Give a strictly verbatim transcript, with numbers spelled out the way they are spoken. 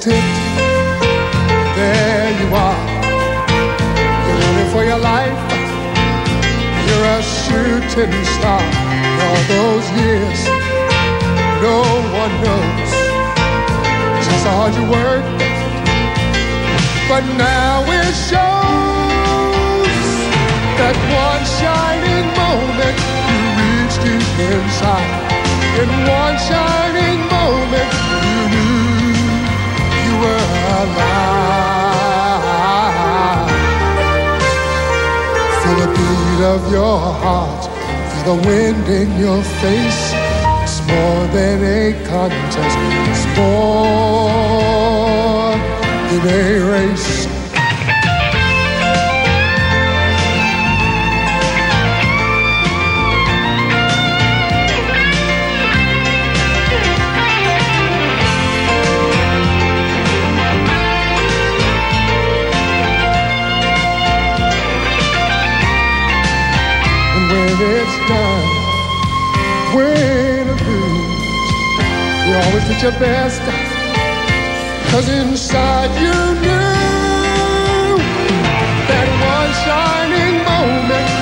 tipped. There you are. You're running for your life. You're a shooting star. All those years, no one knows just how hard you work. But now it shows that one shining moment you reached deep inside. In one shining moment you knew you were alive. Feel the beat of your heart, feel the wind in your face. It's more than a contest, it's more than a race. When it's done, win or lose, you always did your best, 'cause inside you knew that one shining moment